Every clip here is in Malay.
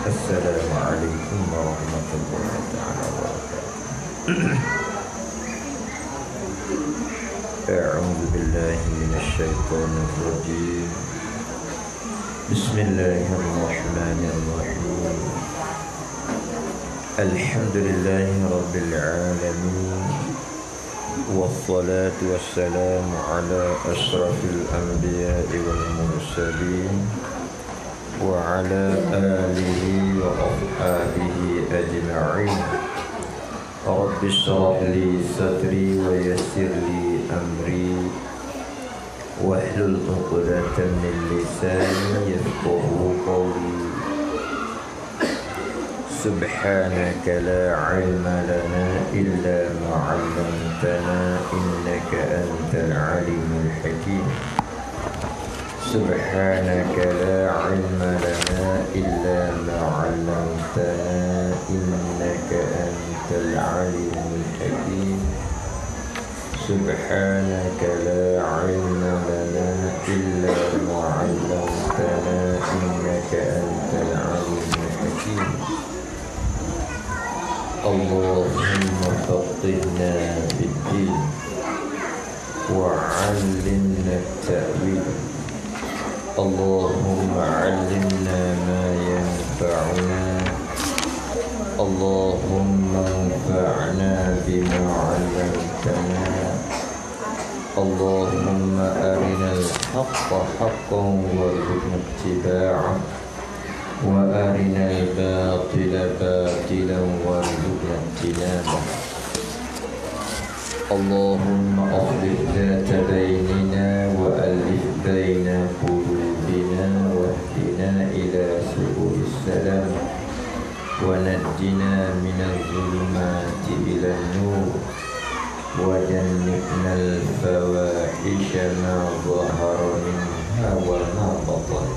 السلام عليكم ورحمة الله تعالى وبركاته. أعوذ بالله من الشيطان الرجيم. بسم الله الرحمن الرحيم. الحمد لله رب العالمين، والصلاة والسلام على أشرف الأنبياء والمرسلين وعلى آله وأصحابه أجمعين. رب اشرح لي صدري ويسر لي أمري واحلل عقدة من لساني يفقهوا قولي. سبحانك لا علم لنا إلا ما علمتنا إنك أنت العليم الحكيم. سبحانك لا علم لنا إلا ما علمتنا إنك أنت العليم الحكيم. سبحانك لا علم لنا إلا ما علمتنا إنك أنت العليم الحكيم. اللهم فقهنا في الدين وعلمنا التأويل. اللهم علمنا ما ينفعنا. اللهم انفعنا بما علمتنا. اللهم أرنا الحق حقا وارزقنا اتباعه، وأرنا الباطل باطلا وارزقنا اجتنابه. اللهم أصلح ذات بيننا وألف بين قلوبنا واهدنا إلى سبل السلام، ونجنا من الظلمات إلى النور، وجنبنا الفواحش ما ظهر منها وما بطن.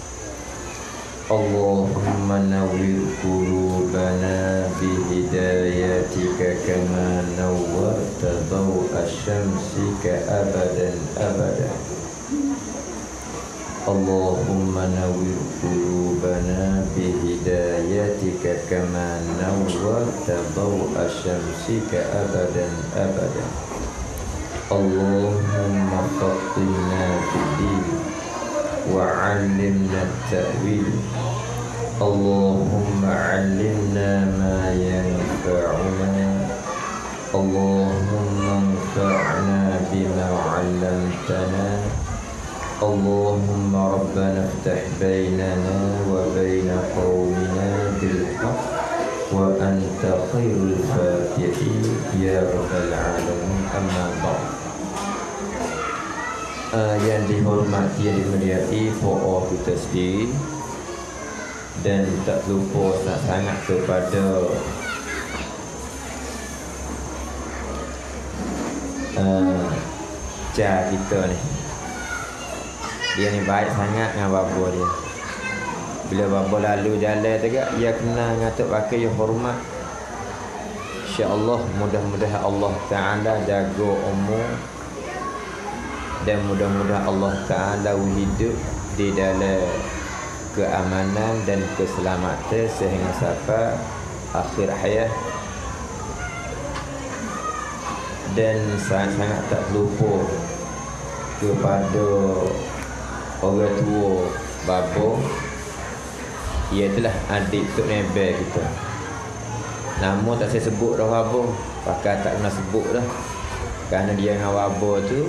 اللهم نور قلوبنا بهدايتك كما نورت ضوء شمسك أبدا أبدا. اللهم نور قلوبنا بهدايتك كما نورت ضوء شمسك أبدا أبدا. اللهم فقهنا في الدين وعلمنا التأويل. اللهم علمنا ما ينفعنا. اللهم انفعنا بما علمتنا. اللهم ربنا افتح بيننا وبين قومنا بالحق وأنت خير الفاتحين يا رب العالمين. أما بعد. Yang dihormati, yang dimuliai PO kita sendiri, dan tak lupa sangat kepada Jar kita ni. Dia ni baik sangat dengan babo dia. Bila babo lalu jalan tegak, dia kena ngatuk pakai hormat. InsyaAllah mudah-mudahan Allah Ta'ala jaga umur, dan mudah-mudahan Allah Ta'ala hidup di dalam keamanan dan keselamatan sehingga sampai akhir hayat. Dan sangat-sangat tak lupa kepada orang tua babo, ialah adik Tok Nebel kita. Nama tak saya sebut dah babo, pakai tak pernah sebut dah. Kerana dia dengan babo tu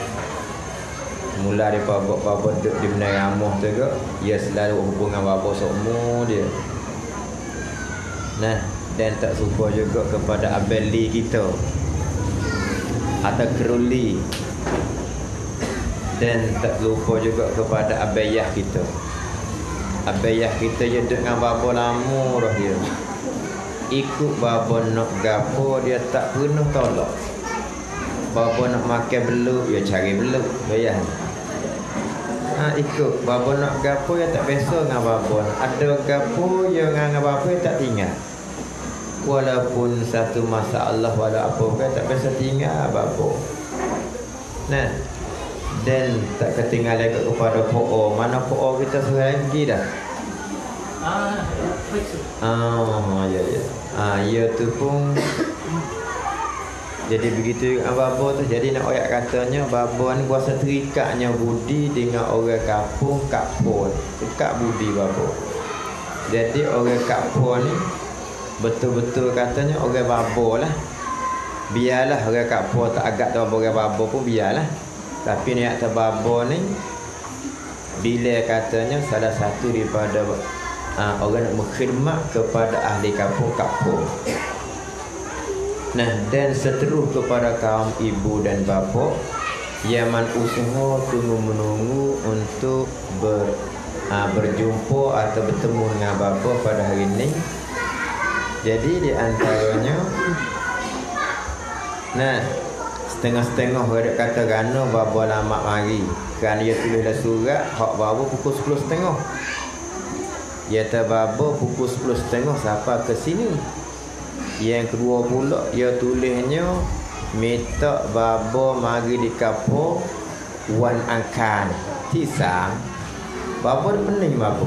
mula daripada babo duduk di Menai Ramuh tu ke, dia selalu hubungan babo seumur dia. Nah, dan tak lupa juga kepada Abeli kita atau Keruli, dan tak lupa juga kepada Abayah kita. Abayah kita je duduk dengan babo lama dah dia. Ikut babo nak gapo dia tak pernah tolak. Babo nak makan beluk, dia cari beluk, bayar. Ikut babo nak gapo dia tak biasa dengan babo. Ada gapo dia dengan babo dia tak tinggal. Walaupun satu masalah wala apa pun tak biasa tinggal babo. Nah, dan tak ketinggalan kepada PO. Mana PO kita seorang lagi dah. Ya ya. Ya tu pun jadi begitu babo tu. Jadi nak ayat katanya babo ni kuasa terikatnya budi dengan orang kampung kapur. Dekat budi babo. Jadi orang kapur ni betul-betul katanya orang babo lah. Biarlah orang kapur tak agak tahu orang babo pun biarlah. Tapi niat terbabo ni bila katanya salah satu daripada orang nak berkhidmat kepada ahli kampung kapur. Nah, dan seterus kepada kaum ibu dan bapa yang usaha tunggu-menunggu untuk berjumpa atau bertemu dengan bapa pada hari ini. Jadi di antaranya setengah-setengah ada kata kerana bapa lama mari. Kerana dia tulislah surat hak bapa pukul 10.30. Dia bapa pukul 10.30 sampai ke sini. Yang kedua pula dia tulisnya minta bapa mari di kapur wan angkan tisam. Bapa pening bapa.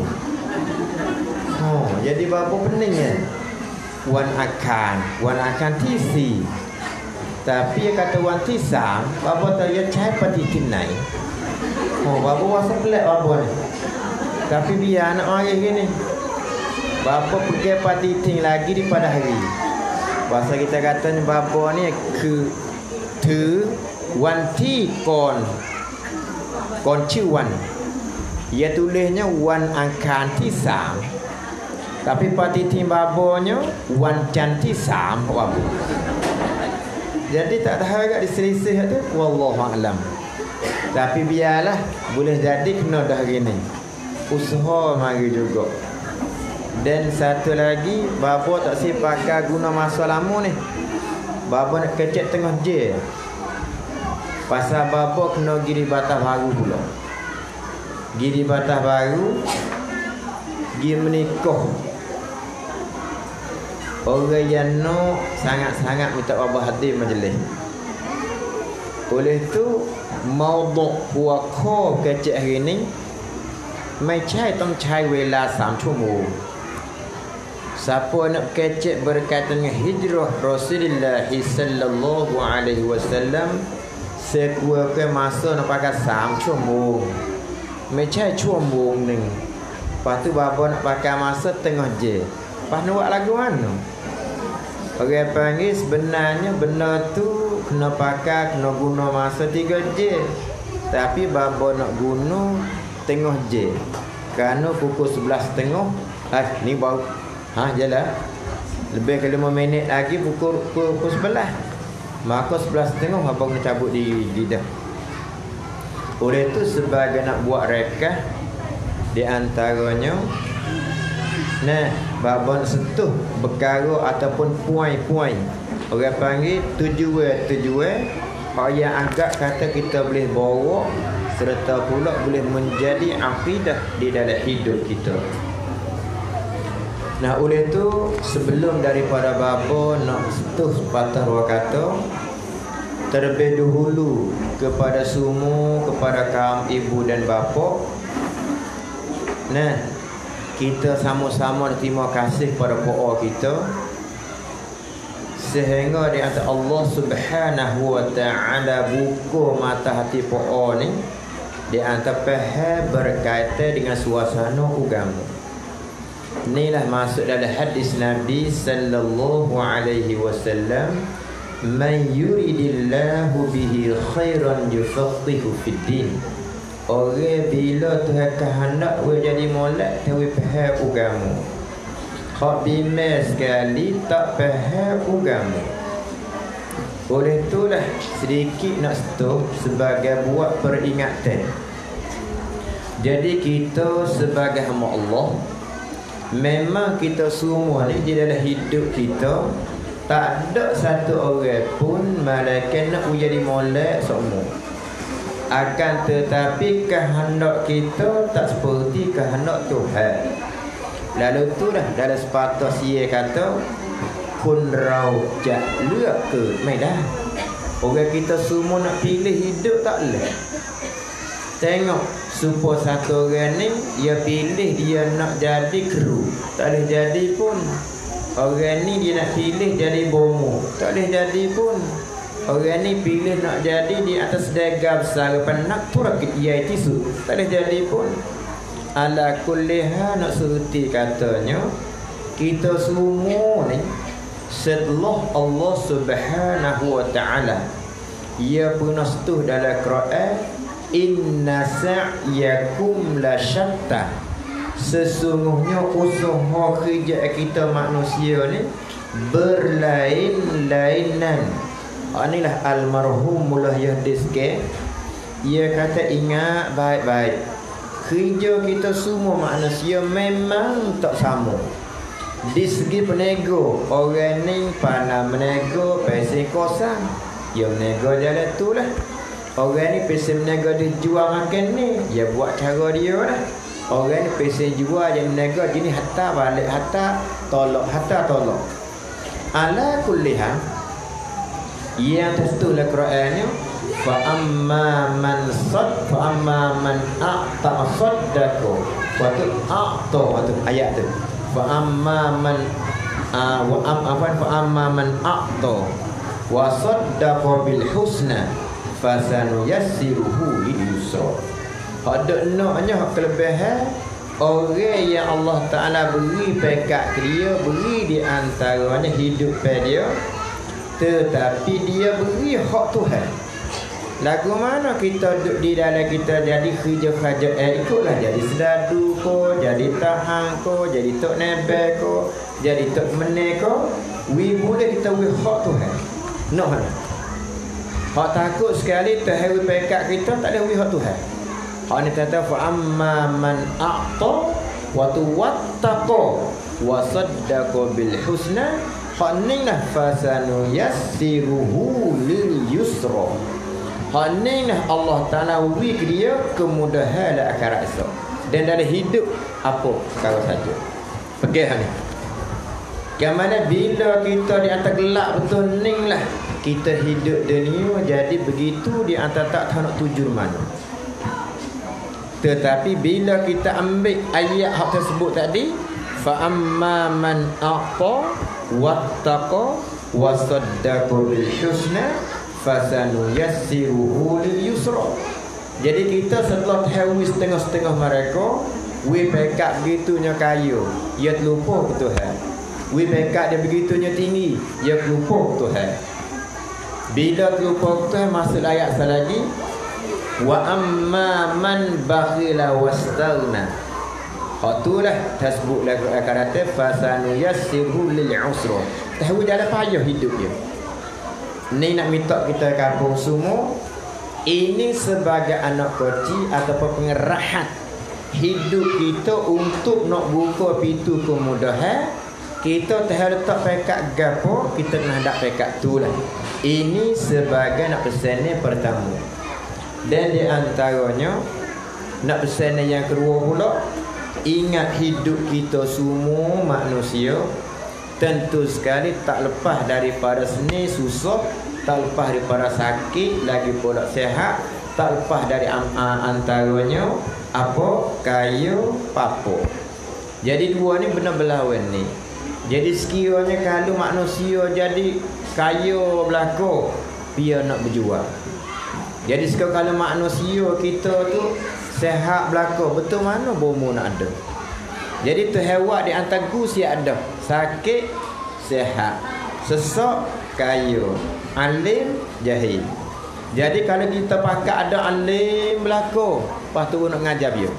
Jadi bapa pening ya. Wan angkan tisi. Tapi dia kata wan tisam, bapa tahu dia cai pati tinai. Bapa rasa pelik bapa ni. Tapi biar anak mari gini. Bapa pergi pati ting lagi daripada hari. Bahasa kita kata ni bapa ni ke tu wan ti kon ciwan. Ia tulisnya wan angkan tisam. Tapi pati ting babanya wan can tisam bapa. Jadi tak tahu agak diselisih tu wallahu alam. Tapi biarlah boleh jadi kena dah gini. Usaha mari juga. Dan satu lagi, bapa tak si pakai guna masa lama ni. Bapa nak kecek tengah je. Pasal bapa kena giri batah baru pula. Giri batah baru, giri menikah. Orang yang no sangat-sangat minta bapa hadir majlis. Oleh tu, maudhu' puaka kecek hari ni, ไม่ใช่ต้องใช้เวลา3 ชั่วโมง Siapa nak kecek berkaitan dengan hijrah Rasulullah sallallahu alaihi wasallam sekurang masa nak pakai 3 ชั่วโมง ไม่ใช่ชั่วโมงหนึ่ง Lepas tu bapa nak pakai masa tengah je. Lepas nak buat lagu mana? Orang panggil sebenarnya benda tu kena pakai, kena guna masa 3 je. Tapi bapa nak guna tengah je. Kerana pukul 11.30 ni baru jalan. Lebih ke 5 minit lagi pukul 11. Maka 11.30 abang kena cabut di dah. Oleh tu sebagai nak buat rekah di antaranya babon sentuh perkara ataupun puai-puai. Orang panggil tujuan yang agak kata kita boleh bawa serta pula boleh menjadi akidah di dalam hidup kita. Nah, oleh tu sebelum daripada bapa nak sentuh patah dua kata, terlebih dahulu kepada semua, kepada kaum ibu dan bapa. Kita sama-sama terima kasih pada puak kita sehingga di antara Allah Subhanahu wa taala buka mata hati puak ni di antara faham berkaitan dengan suasana agama. Inilah masuk dalam hadis Nabi sallallahu alaihi wasallam, man yuridillahu bihi khairan yufaqihu fid din. Orang bila Tuhan kehendak we jadi molek tahu faham agama. Hak bimbang sekali tak faham agama. Oleh itulah sedikit nak stop sebagai buat peringatan. Jadi kita sebagai hamba Allah, memang kita semua ni di dalam hidup kita tak ada satu orang pun malaikat nak jadi molek semua. Akan tetapi kehendak kita tak seperti kehendak Tuhan. Lalu tu dah dalam sepatah sia kata kun rau jak lek ke mai dah. Orang kita semua nak pilih hidup tak leh. Tengok supaya satu orang ni dia pilih dia nak jadi kru, tak boleh jadi pun. Orang ni dia nak pilih jadi bomo, tak boleh jadi pun. Orang ni pilih nak jadi di atas daga besar penak pura dia tisu, tak boleh jadi pun. Ala kulliha nak seruti katanya, kita semua ni setelah Allah Subhanahu wa taala ia pernah setuh dalam Quran, inna sa'yakum la syatta, sesungguhnya usaha kerja kita manusia ni berlain-lainan. Inilah almarhum Mullah Yahdizke, ia kata ingat baik-baik, kerja kita semua manusia memang tak sama. Di segi penego, orang ni pandai menego pesen kosong, dia menego jalan tu lah. Orang ni pesen menego dia jual makan ni, dia buat cara dia lah. Orang ni pesen jual dia menego gini, hatta balik, hatta tolak. Ala kulliha, yang tertulis Qurannya, fa amma man a'ta saddaqo, waktu a'ta waktu ayat tu, fa amma man a'ta wa saddaqa bil husna fasanuyassiruhu lil yusra. Ada naknya hak kelebihan orang yang Allah Taala beri pekat dia, beri di antaranya hidup dia, tetapi dia beri hak Tuhan. Lagu mana kita duduk di dalam kita jadi kerja-kerja ikutlah, jadi sedadu ko, jadi tahan ko, jadi tok nebel ko, jadi tok meneh ko, boleh kita beri hak Tuhan. No mana? Hak takut sekali terharu pekat kita, tak ada beri hak Tuhan. Hak ni kata fa amma man a'ta wa tuwattaqa wa saddaqa bil husna, hak ni lah fasanu yassiruhu lil yusra. Hak ni lah Allah Ta'ala beri ke dia kemudahan dalam akhirat esok dan dalam hidup apa perkara saja. Pergi hal ni. Bagaimana bila kita di atas gelap betul ni lah kita hidup dunia, jadi begitu di atas tak tahu nak tuju mana. Tetapi bila kita ambil ayat hak tersebut tadi, fa amma man a'ta wattaqa wa saddaqa bil husna fasanuyassiruhu lil yusra. Jadi kita setelah tahu setengah-setengah mereka, pekat begitunya kaya, ia terlupa ke Tuhan. Pekat dia begitunya tinggi, ia terlupa ke Tuhan. Bila terlupa ke Tuhan, masuk ayat lagi, wa amma man bakhila wastaghna. Hak tu lah tersebut lagu kata fasanuyassiruhu lil usra. Tahu jalan payah hidup dia. Ni nak minta kita kampung semua, ini sebagai anak kecil ataupun pengerahan hidup kita untuk nak buka pintu kemudahan. Kita terletak pekat gapo, kita nak ada pekat tu lah. Ini sebagai nak pesan ni pertama. Dan di antaranya nak pesan yang kedua pula, ingat hidup kita semua manusia tentu sekali tak lepas daripada seni susah, tak lepas daripada sakit, lagi pula sehat, tak lepas dari antaranya apa kaya papo. Jadi dua ni benar berlawan ni. Jadi sekiranya kalau manusia jadi kaya belaka, dia nak berjuang. Jadi kalau manusia kita tu sehat belaka, betul mana bomo nak ada. Jadi terhewat di antara gus yang ada, sakit sehat, sesak kaya, alim jahil. Jadi kalau kita pakai ada alim belaka, lepas tu nak ngajar dia.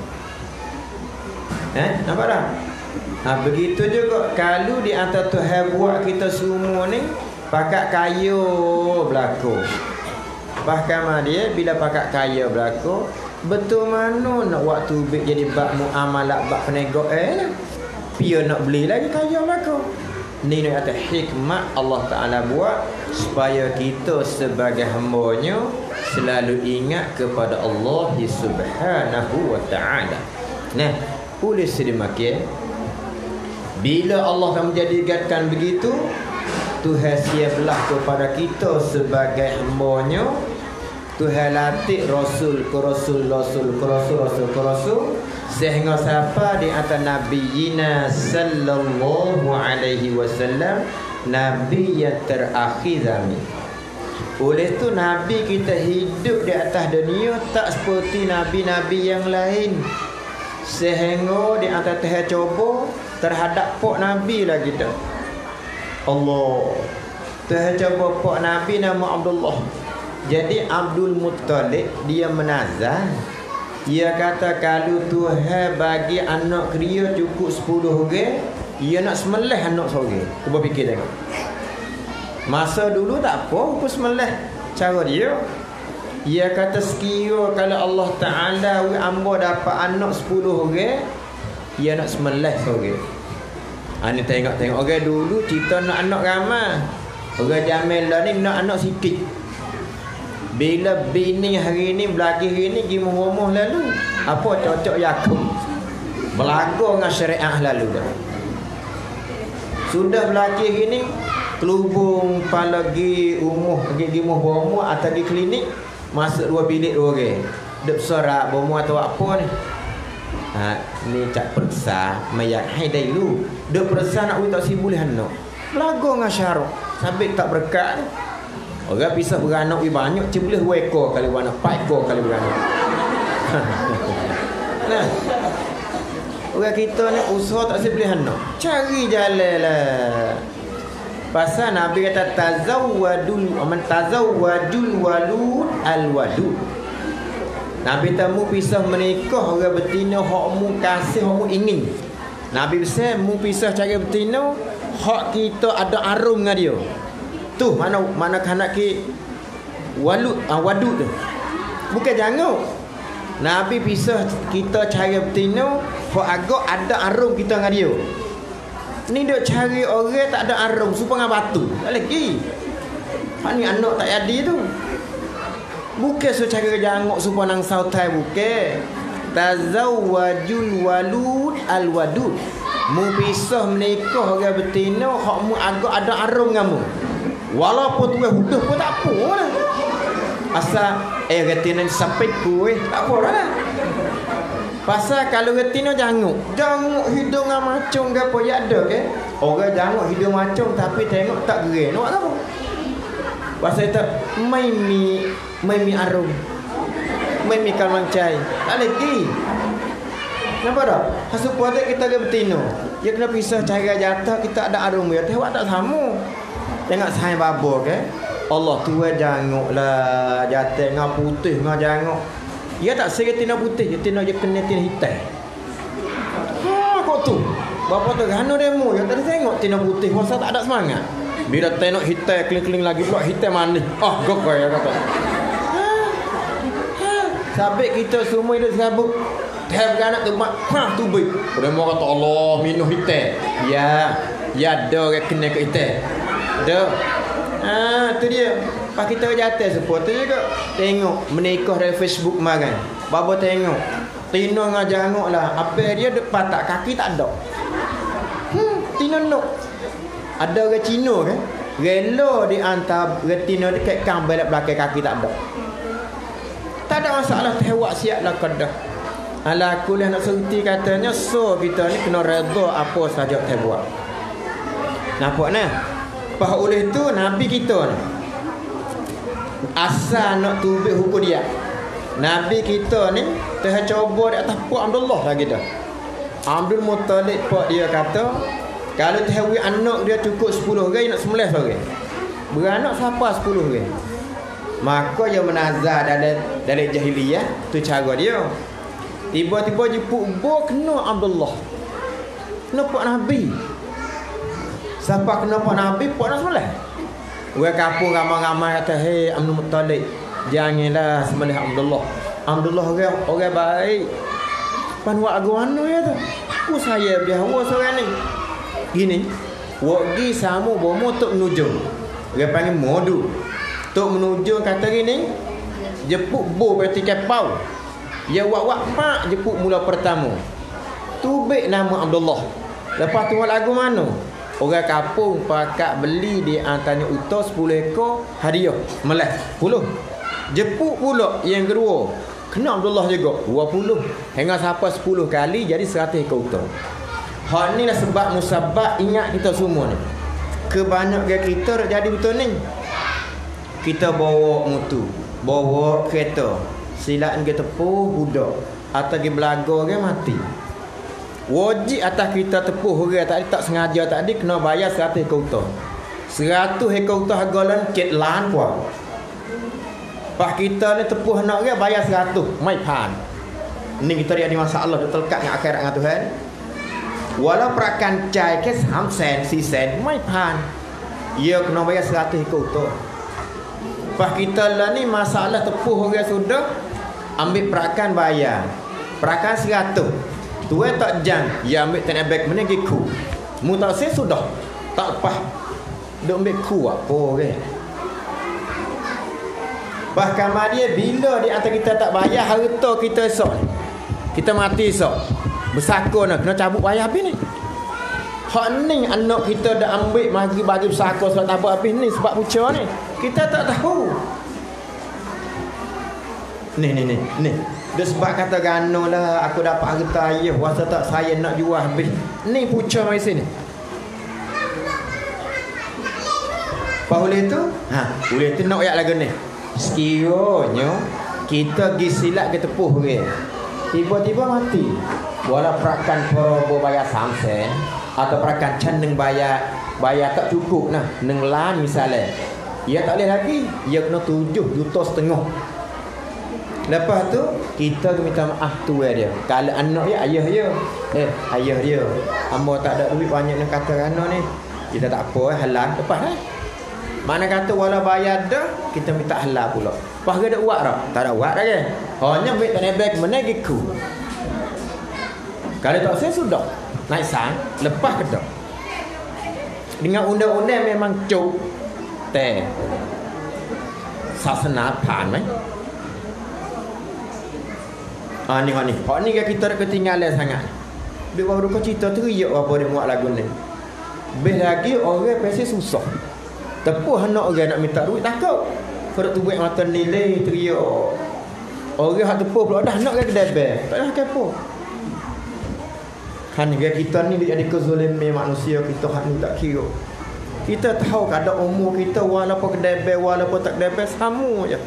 Nampak tak? Begitu juga kalau di antara Tuhan buat kita semua ni pakai kaya belaka. Bahkan dia bila pakai kaya belaka, betul mana nak waktu jadi bab muamalat, bab penegak dia nak beli lagi kaya belaka. Ni nak kata hikmat Allah Ta'ala buat supaya kita sebagai hamba-Nya selalu ingat kepada Allah Subhanahu wa Ta'ala. Nah, oleh sedemikian, bila Allah akan menjadikan begitu, Tuhan siaplah kepada kita sebagai hamba-Nya. Tuhan latih Rasul ke Rasul, Rasul ke Rasul, Rasul ke Rasul, sehingga siapa di atas Nabiyina sallallahu alaihi wasallam, Nabi yang terakhir zaman. Oleh tu Nabi kita hidup di atas dunia tak seperti Nabi-Nabi yang lain. Sehingga di atas Tuhan coba terhadap pok Nabi lah kita. Allah Tuhan coba pok Nabi nama Abdullah. Jadi Abdul Muttalib dia menazah. Dia kata kalau Tuhan bagi anak kria cukup 10 orang, dia nak sembelih anak seorang. Cuba fikir tengok. Masa dulu tak apa hukum sembelih cara dia. Dia kata sekira kalau Allah Ta'ala amba dapat anak 10 orang, dia nak sembelih seorang. Ni tengok-tengok orang dulu cerita nak anak ramai. Orang Jamil lah ni nak anak sikit. Bila bini hari ni belagi hari ni pergi rumah lalu, apa cocok Yakub berlagu dengan syariah lalu dah. Sudah belagi hari ni kelubung pala pergi rumah, pergi bomo atau pergi klinik, masuk 2 bilik 2 orang. Dek sorak bomo atau apa ni. Ni cak periksa mayat hai dai lu. Dek periksa nak tak sibulih anak. Berlagu dengan syarat. Sabit tak berkat ni. Orang pisah beranak banyak, cuma boleh 2 ekor kali beranak, 4 ekor kali beranak. Nah, orang kita ni usaha tak boleh anak. Cari jalan lah. Pasal Nabi kata tazawwadul walud al-wadud. Nabi tamu pisah menikah orang betina hak mu kasih, hak mu ingin. Nabi besar mu pisah cara betina hak kita ada arum dengan dia. Tu mana kanak ki wadud tu. Bukan janguk. Nabi pisah kita cara betina hak agak ada arum kita dengan dia. Ni duk cari orang tak ada arum supaya dengan batu. Tak lagi. Hak ni anak tak jadi tu. Bukan so cara janguk supaya nang sautai bukan. Tazawwajul walud al-wadud. Mu pisah menikah orang betina hak mu agak ada arum dengan mu. Walaupun tu huduh pun tak apa lah. Asal retina sampai kuih tak apa lah. Pasal kalau retina janguk hidung dengan macam ke apa ya ada ke? Orang janguk hidung macam tapi tengok tak gerai. Nampak tak apa? Pasal itu maimi arum. Maimi kalmang cai. Tak lagi. Nampak tak? Hasil puasa kita ke betina. Dia kena pisah cara jatuh kita ada arum dia. Tengok tak sama. Tengok saya babor ke? Allah tua janguk lah. Jatuh dengan putih dengan janguk. Dia tak segi tina putih, dia tina je kena tina hitam. Kok tu? Bapa tu gano demo, dia tak tengok tina putih, masa tak ada semangat. Bila tengok hitam keling-keling lagi pula hitam manis. Gok ya kata. Sabik kita semua hidup sabuk. Dah beranak tu mak, tubik. Demo kata Allah minum hitam. Ya ada orang kena ke hitam. Dah. Tu dia. Pas kita jatuh support tu juga. Tengok menikah dari Facebook makan. Bapa tengok. Tino dengan janguk lah. Apa dia depan tak kaki tak ada. Tino nak. Ada orang Cina kan. Rela di antara retina dekat kang belak belakang kaki tak ada. Tak ada masalah tewak siap lah kedah. Ala kuliah nak serti katanya so kita ni kena redha apa saja tewak. Nampak nah? Pas oleh tu Nabi kita ni asal nak tubik hukum dia. Nabi kita ni Tuhan coba di atas Pak Abdullah lagi dah. Abdul Muttalib Pak dia kata kalau Tuhan anak dia cukup 10 orang nak 11 orang. Beranak siapa 10 orang. Maka dia menazah dari jahiliyah tu cara dia. Tiba-tiba jepuk bo kena Abdullah. Kena Pak Nabi. Siapa kena Pak Nabi Pak nak sembelih. Orang kampung ramai-ramai kata, "Hei Abdul Muttalib, janganlah sembelih Abdullah. Abdullah orang baik. Pan wak agwana ya tu. Ku saya dia hawa seorang ni. Gini, wak gi sama bomo tok menuju. Orang panggil modu. Tok menuju kata gini, jepuk bo berarti kapau. Ya wak pak jepuk mula pertama. Tubik nama Abdullah. Lepas tu lagu mana? Orang kampung pakat beli di antaranya utos 10 ekor hadiah. Melah 10. Jepuk pula yang kedua. Kena Abdullah juga 20. Hingga sampai 10 kali jadi 100 ekor unta. Hak ni lah sebab musabab ingat kita semua ni. Kebanyakan kita dah jadi betul ni. Kita bawa motor, bawa kereta, silap ke tepuh budak atau ke belaga ke mati. Wajib atas kita tepuh orang tak sengaja tadi kena bayar 100 ekor unta. 100 ekor unta harga lan ket lan puan. Pak kita ni tepuh nak dia bayar 100 mai pan. Ni kita dia ada masalah duk terlekat dengan akhirat dengan Tuhan. Walau perakan cai ke 3 sen, 4 sen mai pan. Ia kena bayar 100 ekor tu. Pak kita lah ni masalah tepuh orang sudah ambil perakan bayar. Perakan 100. Tuan tak jang, dia ambil tanah beg mana giku. Mu tak saya sudah. Tak apa. Duk ambil ku apa ke? Bahkan dia bila di antara kita tak bayar harta kita esok ni. Kita mati esok. Bersako nak kena cabut bayar habis ni. Hak ni anak kita dah ambil bagi bersako sebab tak apa habis ni sebab puca ni. Kita tak tahu. Ni. Dia sebab kata gano lah aku dapat harta ayah wasa tak saya nak jual habis. Ni puca mai sini. Boleh tu? Boleh tu nak ayat lagu ni. Sekiranya kita pergi silap ke tepuh ke, tiba-tiba mati. Walau perakan perobo bayar 3 sen atau perakan can neng bayar tak cukup nah, neng lan misalnya. Ia tak boleh lagi, ia kena 7,5 juta. Lepas tu kita minta maaf tu dia. Kalau anak dia ayah dia. Ayah dia. Hamba tak ada duit banyak nak kata anak ni. Kita tak apa halal lepas Mana kata walau bayar dah, kita minta halal pula. Pas ada uak dah? Tak ada uak dah ke? Hanya ambil tanah beg mana giku. Kalau tak saya sudah naik sang, lepas ke dah. Dengan undang-undang memang cuk. Teh. Sasana pan mai. Ni. Hak ni kan kita dah ketinggalan sangat. Dia baru kau cerita teriak apa dia buat lagu ni. Bes lagi orang pasti susah. Tepuh anak orang nak minta duit takut. Kau tu buat mata nilai teriak. Orang hak tepuh pula dah nak ke kedai. Tak ada apa. Kan kita ni dia jadi kezaliman manusia kita hak ni tak kira. Kita tahu kadar umur kita walaupun kedai walaupun tak kedai sama je.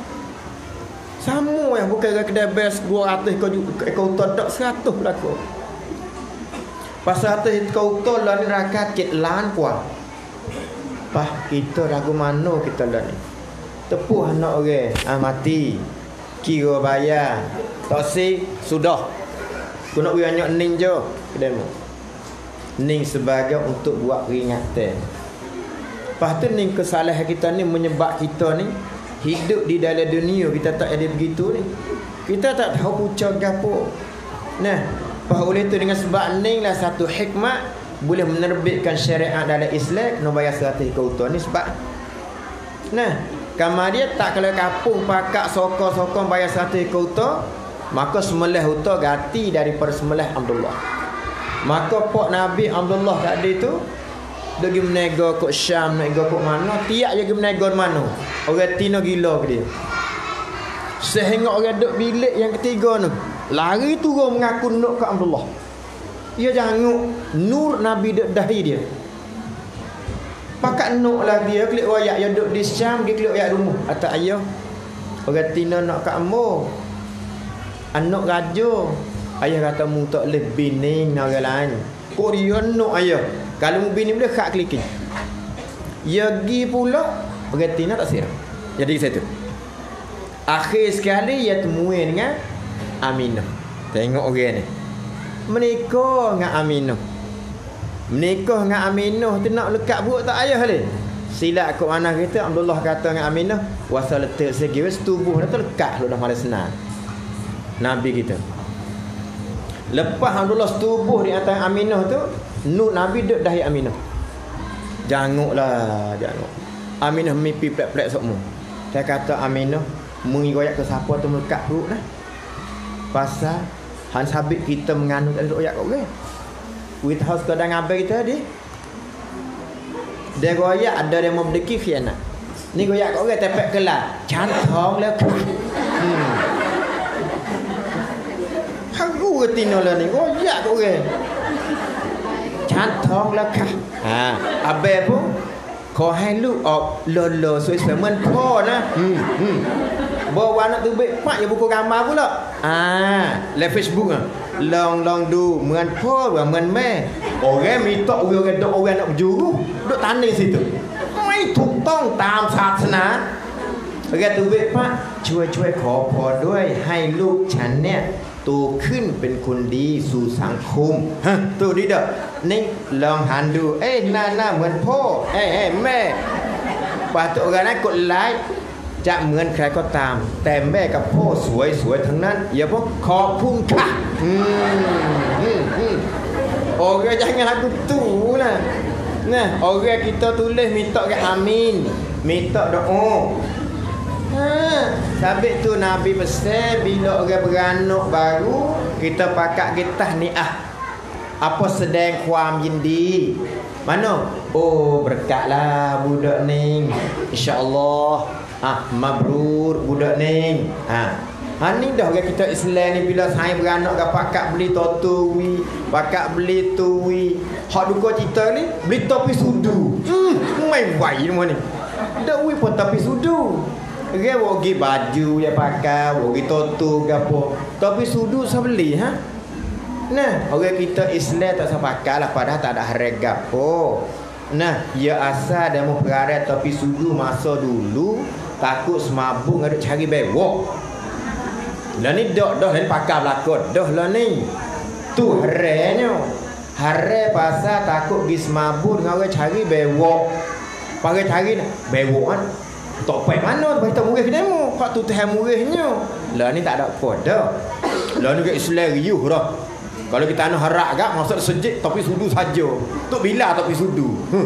Sama yang bukan kedai 200 kau tak 100 belaka. Pasal 100 kau lah ni rakat ket lan puan. Pah kita ragu mana kita lah ni. Tepuh anak orang mati. Kira bayar. Tak si sudah. Aku nak beri banyak ning je kedai mu. Ning sebagai untuk buat peringatan. Lepas tu ning kesalahan kita ni menyebab kita ni hidup di dalam dunia kita tak ada begitu ni. Kita tak tahu pucuk gapo. Nah, pas oleh tu dengan sebab ning lah satu hikmah boleh menerbitkan syariat dalam Islam kena bayar 100 ekor unta ni sebab nah kamar dia tak kalau kapung pakak sokong bayar 100 ekor unta maka sembelih unta ganti daripada sembelih Abdullah. Maka pak Nabi Abdullah tadi tu dia pergi menego ke Syam, menego ke mana, tiap je pergi menego mana. Orang Tino gila ke dia. Sehingga orang duduk bilik yang ketiga tu lari turun mengaku nak ke Abdullah. Ia janguk nur Nabi dek dahi dia. Pakat nuk lah dia klik royak dia duduk di Syam, dia klik royak rumah. Atak ayah. Orang Tina nak kat ambo. Anak raja. Ayah kata mu tak boleh bini dengan orang lain. Kok dia nak ayah. Kalau mu bini boleh khak klikin. Ia pergi pula. Orang Tina tak siram. Jadi saya tu. Akhir sekali ia temui dengan Aminah. Tengok orang ni. Menikah dengan Aminah. Menikah dengan Aminah tu nak lekat buruk tak ayah ni. Silap kok mana kita Abdullah kata dengan Aminah, wasal letak segi setubuh dah terlekat lu dah malas senang. Nabi kita. Lepas Abdullah setubuh di atas Aminah tu, nur Nabi duduk dahi Aminah. Janguklah, janguk. Aminah mimpi plek-plek sokmu. Saya kata Aminah mengoyak ke siapa tu melekat buruk dah. Pasal han sabit kita menganut ada royak kau ke? Kita harus kadang ngabai kita dia. Dia royak ada yang membedeki khianat. Ni goyak kat orang tepek kelas. Cantong lah. Aku tino lah ni. Goyak kat orang. Cantong lah kah. Abe pun ขอให้ลูกออกหล่อๆสวยๆเหมือนพ่อนะบอกว่าnak tu baik pak ya buku gambar pula le Facebookลองดูเหมือนพ่อหรือเหมือนแม่orang minta orang nak berjuru duk tanding situ ไม่ถูกต้องตามศาสนาorang tu baik pak ช่วยขอพรด้วยให้ลูกฉันเนี่ยโตขึ้นเป็นคนดีสู่สังคมตัวดีเด้อนี่ลองหันดูหน้าเหมือนพ่อแม่ป่าตัวกันนะกดไลค์จะเหมือนใครก็ตามแต่แม่กับพ่อสวยทั้งนั้นอย่าพวกขอบคุณค่ะorang jangan aku tu lah nah orang kita tulis minta ke amin minta doa sabit tu Nabi pesan bila orang beranak baru kita pakat getah ni'ah apa sedang ความยินดี mana berkatlah budak ni insya-Allah mabrur budak ni ni dah orang kita Islam ni bila saya beranak ke pakat beli totuwi pakat beli tuwi hak duka cerita ni beli topi sudu main wai semua ni dak wi pun topi sudu dia bagi baju dia pakai, bagi totu ke apa. Tapi sudu saya beli Nah, orang kita Islam tak saya pakai lah padahal tak ada harga apa. Nah, dia asal dia mau perare tapi sudu masa dulu takut semabuk ada cari bewok. Lah ni dah ni pakai belakon. Dah lah ni. Tu harenya. Hare pasal takut pergi semabuk dengan orang cari bewok. Pakai cari bewok kan. Tak payah mana kita murih demo. Pak tu teh murihnya. Lah ni tak ada apa dah. Lah ni ke Islam riuh dah. Kalau kita nak harap gak maksud sejik tapi sudu saja. Tu bila tapi sudu.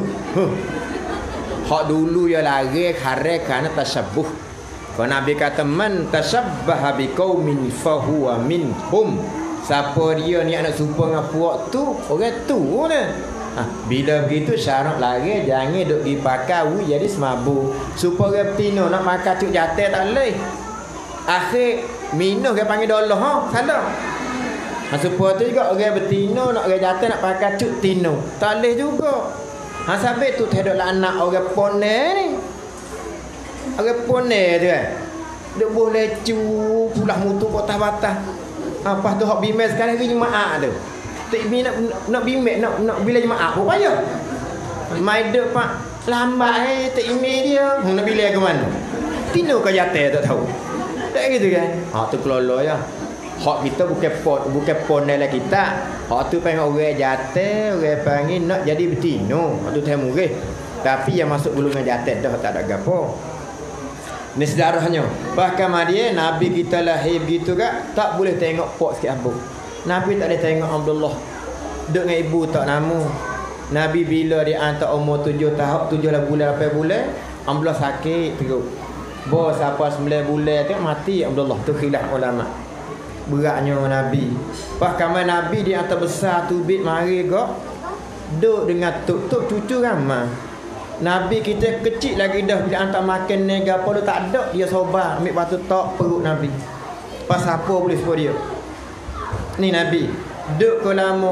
Hak dulu ya lari kare kerana tashabbuh. Kalau Nabi kata man tashabbaha biqaumin fahuwa minhum. Siapa dia ni nak serupa dengan puak tu, orang tu lah. Bila begitu syarat lagi jangan duk dipakai jadi semabu supaya petino nak makan cuk jatah tak boleh akhir minum dia panggil dolah salah supaya tu juga orang betino nak orang jatah nak pakai cuk tino tak boleh juga sampai tu tidak anak orang pone ni orang pone tu dia boleh cu pulah mutu patah batah apa tu hak bimbel sekarang ni jemaah tu tak nak bimbing nak bila jemaah apa payah mai dek pak lambat tak email dia nak bila ke mana tino ke jatah tak tahu tak gitu kan tu kelolo ya hak kita bukan pon dalam kita hak tu panggil orang jatah orang panggil nak jadi betino hak tu teh murih tapi yang masuk golongan jatah dah tak ada gapo ni sejarahnya bahkan dia Nabi kita lahir begitu kan tak boleh tengok pok sikit abang Nabi tak ada tengok Abdullah duduk dengan ibu tak nama Nabi bila dia hantar umur 7 bulan 8 bulan Abdullah sakit teruk bos apa 9 bulan tu mati Abdullah tu khilaf ulama beratnya Nabi bahkan Nabi dia hantar besar tu bit mari kok duduk dengan tuk cucu ramah Nabi kita kecil lagi dah bila hantar makan ni apa tu tak ada dia sobar ambil batu tok perut Nabi pas apa boleh suruh dia ni Nabi duk kolamo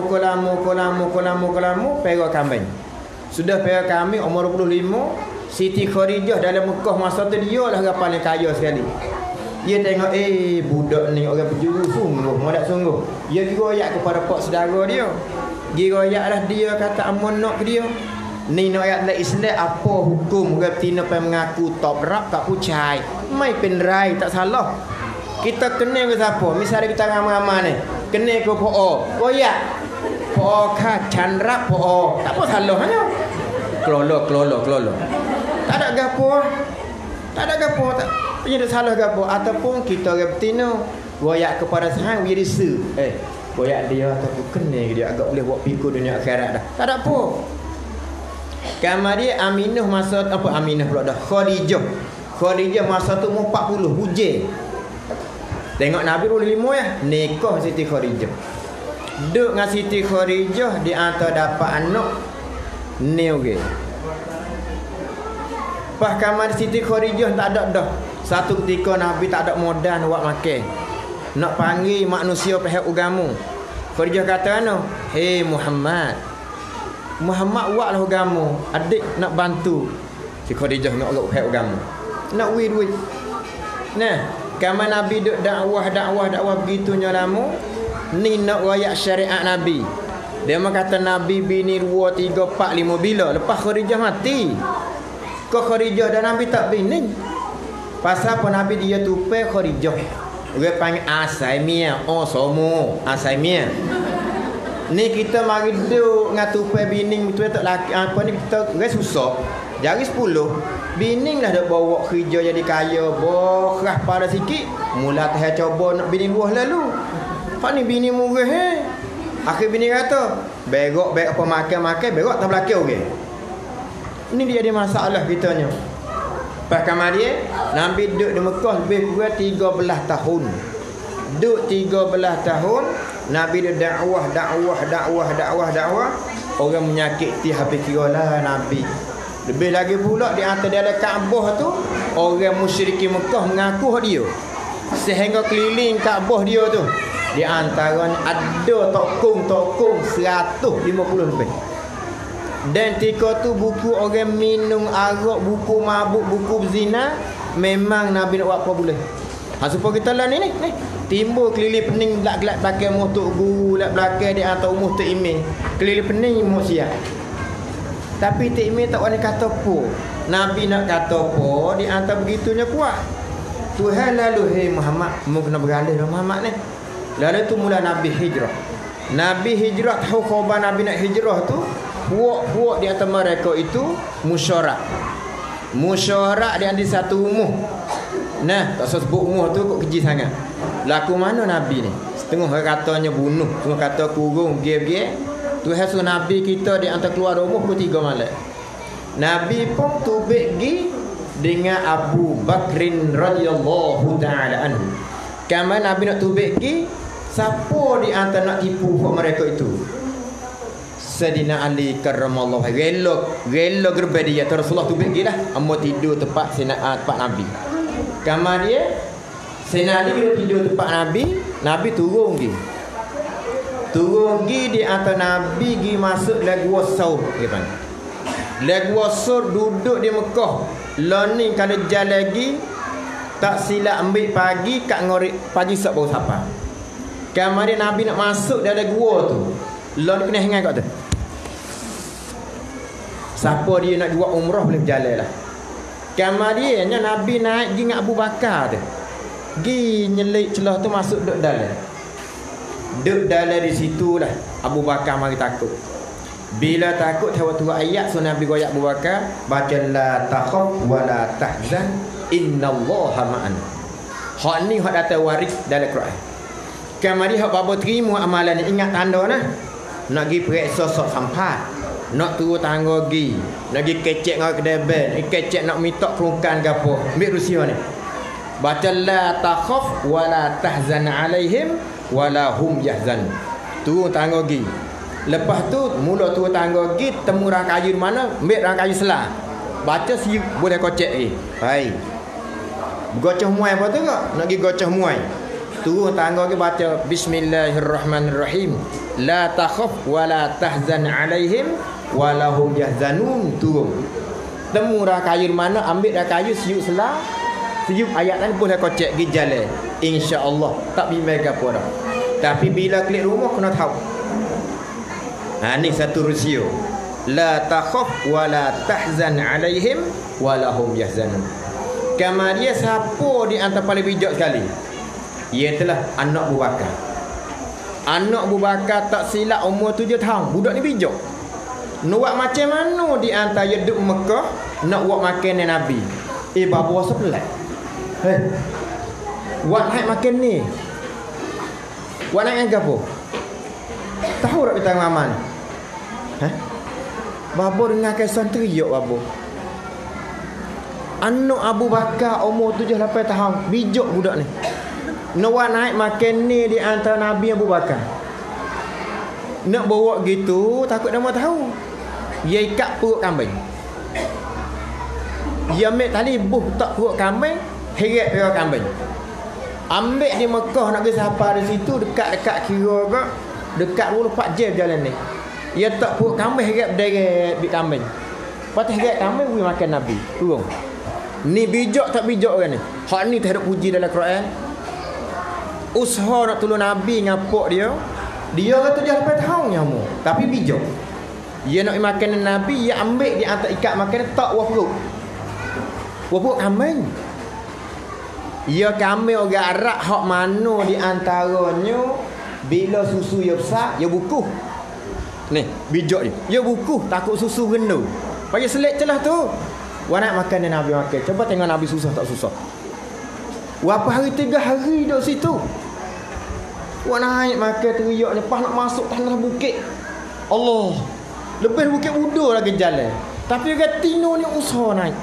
perah kambing sudah perah kambing umur 25 Siti Khadijah dalam Mekah masa tu dia lah orang paling kaya sekali dia tengok budak ni orang berjuru sungguh modak sungguh dia giroyak kepada pak saudara dia giroyaklah dia kata amun nak ke dia ni nak ayat dalam Islam apa hukum orang betina pai mengaku top rap tak pucai mai penrai tak salah kita kenal ke siapa misalnya kita ramai-ramai ni kenal ke po ya po kha chandra po tak apa salahnya kelolo tak ada gapo tak punya salah gapo ataupun kita orang betina goyak kepada sahaja jadi se goyak dia ataupun kenal dia agak boleh buat pikul dunia akhirat dah tak ada apa Kamari Aminah masa apa Aminah pula dah Khadijah masa tu umur 40 hujung tengok Nabi 25 ya nikah Siti Khadijah duk dengan Siti Khadijah dia hantar dapat anak ni okey Lepas kamar Siti Khadijah tak ada dah. Satu ketika Nabi tak ada modal nak buat makan. Nak panggil manusia pihak agama. Khadijah kata ano, "Hei Muhammad. Muhammad buatlah agama. Adik nak bantu." Si Khadijah nak orang pihak agama. Nak duit. Nah, kamar Nabi duk dakwah begitunya lama. Ni nak royak syariat Nabi. Dia kata Nabi bini 2, 3, 4, 5 bila. Lepas Khadijah mati. Kau Khadijah dan Nabi tak bini. Pasal apa Nabi dia tupai Khadijah. Orang panggil asaimia. Oh somo asaimia. Ni kita mari duduk dengan tupai bini tu tak laki apa ni kita orang susah. Jari 10 bini lah dak bawa kerja jadi kaya. Borah pada sikit. Mula teh coba nak bini luah lalu. Hak ni bini murah Akhir bini kata, berok apa makan, berok tak belakang okey. Ini dia ada masalah kitanya. Pas kamar dia, Nabi duduk di Mekah lebih kurang 13 tahun. Duduk 13 tahun, Nabi dia dakwah. Orang menyakiti habis kiralah Nabi. Lebih lagi pula di antara dalam Kaabah tu, orang musyrikin Mekah mengaku dia. Sehingga keliling Kaabah dia tu. Di antaranya ada tokong 150 lebih. Dan ketika tu buku orang minum arak, buku mabuk, buku zina, memang Nabi nak buat apa boleh. Supaya kita lah ni timbul keliling pening gelak-gelak belakang motor guru, gelak belakang di antara umur Tok Imeh. Keliling pening umur siap. Tapi Tok Imeh tak boleh kata apa. Nabi nak kata apa, di antara begitunya kuat. Tuhan lalu, "Hei Muhammad, mu kena beralih dah Muhammad ni." Lalu tu mula Nabi hijrah. Nabi hijrah, tahu khabar Nabi nak hijrah tu, puak di atas mereka itu musyawarah. Musyawarah di antara satu umuh. Nah, tak usah sebut umuh tu kok keji sangat. Laku mana Nabi ni? Setengah katanya bunuh, setengah kata kurung, gap-gap. Tuhan suruh Nabi kita di antara keluar umuh 3 malam. Nabi pun tubik gi dengan Abu Bakrin radhiyallahu taala anhu. Kamar Nabi nak tubik gi, siapa di antara nak tipu mereka itu? Sayyidina Ali karramallahu wajhahu. Rela gerbe dia Rasulullah tubik gi lah. Amo tidur tempat tempat Nabi. Kamar dia Sayyidina Ali bila tidur tempat Nabi, Nabi turun gi. Turun gi di antara Nabi gi masuk lagu Wasaur dia panggil. Lagu Wasaur duduk di Mekah. Learning kalau jalan lagi tak silap ambil pagi kat ngorek pagi sak baru sampai. Kemudian Nabi nak masuk dalam gua tu. Lalu kena hangai kat tu. Siapa dia nak buat umrah boleh berjalan lah. Kemudian Nabi naik pergi dengan Abu Bakar tu. Gi nyelik celah tu masuk duduk dalam. Duduk dalam di situlah Abu Bakar mari takut. Bila takut tahu ayat so Nabi goyak Abu Bakar, baca la takhaf wa la tahzan innallaha ma'ana. Hak ni hak datang waris dalam Quran. Kemudian hak babo terima amalan ni, ingat tanda nah. Nak pergi periksa sok sampai. Nak turun tangga pergi. Nak pergi kecek dengan kedai ben, kecek nak minta perungkan ke apa. Ambil Rusia ni. Baca la takhaf wa la tahzan alaihim wa la hum yahzan. Turun tangga pergi. Lepas tu mula turun tangga pergi, temu rang kayu di mana? Ambil rang kayu selah. Baca si boleh kocek Hai. Gocah muai apa tu kak? Nak pergi gocah muai. Turun tangga pergi baca Bismillahirrahmanirrahim. La takhaf wa la tahzan alaihim wa lahum yahzanun. Turun. Temu rang kayu di mana? Ambil rang kayu siup selah. Siup ayat kan boleh kocek pergi jalan. Insya-Allah tak bimbang apa dah. Tapi bila klik rumah kena tahu. Ni satu rusio. La takhaf wa la tahzan alaihim wa lahum yahzanun. Kemudian siapa di antara paling bijak sekali? Ialah anak Abu Bakar. Anak Abu Bakar tak silap umur 7 tahun. Budak ni bijak. Nak buat macam mana di antara duduk Mekah nak buat makan Nabi? Babu rasa pelat. Buat naik makan ni. Buat naik apa? Tahu tak kita ngaman? Babu dengar kesan teriak babu. Anak Abu Bakar umur 7-8 tahun. Bijak budak ni. Nak naik makan ni di antara Nabi Abu Bakar. Nak bawa gitu takut dia mau tahu. Dia ikat perut kambing. Dia ambil tali buh tak perut kambing, heret perut kambing. Ambil di Mekah nak pergi sampai di situ, dekat-dekat kira ke, dekat 24 jam jalan ni. Dia tak perut kambing, heret berderet bik kambing. Lepas tu heret kambing pergi makan Nabi. Turun. Ni bijak tak bijak orang ni. Hak ni tak ada puji dalam Quran. Usaha nak tolong Nabi ngapok dia. Dia kata dia lepas tahun nyamu, tapi bijak. Dia nak makan Nabi, dia ambil dia hantar ikat makan tak wah perut. Wah perut kambing. Dia kambing orang Arab hak mana di antaranya bila susu dia besar, dia bukuh. Ni, bijak dia. Dia bukuh takut susu rendu. Pagi selit celah tu. Wah nak makan Nabi makan. Cuba tengok Nabi susah tak susah. Berapa hari 3 hari duduk situ. Wah naik makan teriak ni, pas nak masuk tanah bukit. Allah. Lebih bukit Buda lagi jalan. Tapi orang Tino ni usaha naik.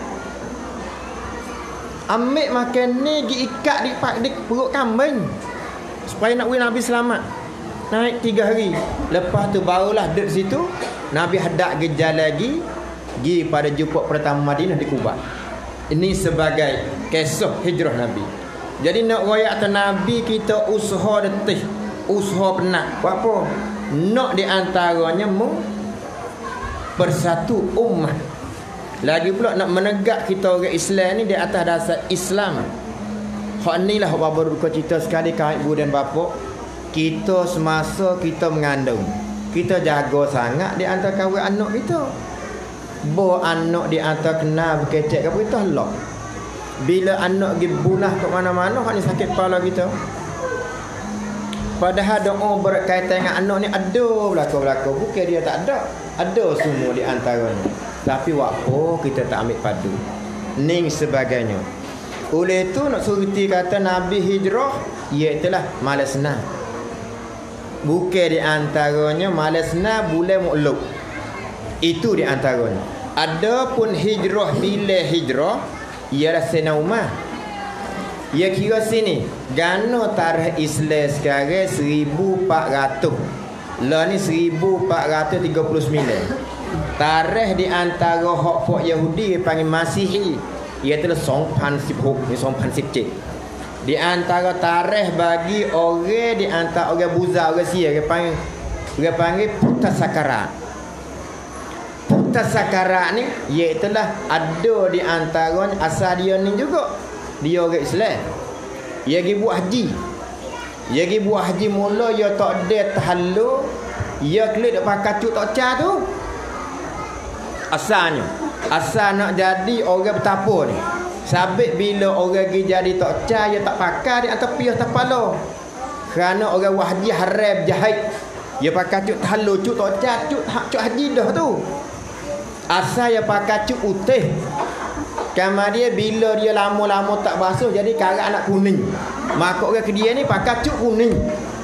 Ambil makan ni diikat di perut kambing supaya nak win Nabi selamat. Naik 3 hari. Lepas tu barulah duduk situ. Nabi hadap ke jalan lagi. Pergi pada jumpa pertama Madinah di Kuba. Ini sebagai kisah hijrah Nabi. Jadi nak royak atas Nabi kita usaha detih, usaha penat. Buat apa? Nak di antaranya bersatu umat. Lagi pula nak menegak kita orang Islam ni di atas dasar Islam. Hak inilah hak bapa duka cerita sekali kait ibu dan bapa. Kita semasa kita mengandung, kita jaga sangat di antara kawan anak kita. Bo anak di antara kena berkecek ke kita lock. Bila anak pergi bunah ke mana-mana, hak ni sakit kepala kita. Padahal doa berkaitan dengan anak ni ada belakang-belakang. Bukan dia tak ada. Ada semua di antaranya. Tapi apa kita tak ambil padu. Ning sebagainya. Oleh itu nak suruti kata Nabi hijrah, iaitulah malas senang. Bukan di antaranya malas senang boleh mukluk. Itu di antaranya. Adapun hijrah bila hijrah ialah Sayyidina Umar. Ia kira sini gano tarikh Islam sekarang 1400. Lah ni 1439. Tarikh di antara hak Yahudi panggil Masihi iaitu 2016 ni 2017. Di antara tarikh bagi orang di antara orang Buza orang Sia orang panggil Putar Sakarat. Sakarat ni iaitulah ada di antaranya asal dia ni juga dia orang Islam. Dia pergi buat haji. Dia pergi buat haji mula dia tak ada tahallul, dia klik dak pakai cuk tak ca tu. Asalnya asal nak jadi orang betapa ni. Sabit bila orang pergi jadi tak ca dia tak pakai dia atau piah kepala. Kerana orang haji haram jahit. Dia pakai cuk tahallul, cuk tak ca, cuk haji dah tu. Asal dia pakai cuk putih. Kemudian bila dia lama-lama tak basuh jadi karat anak kuning. Maka orang ke dia ni pakai cuk kuning.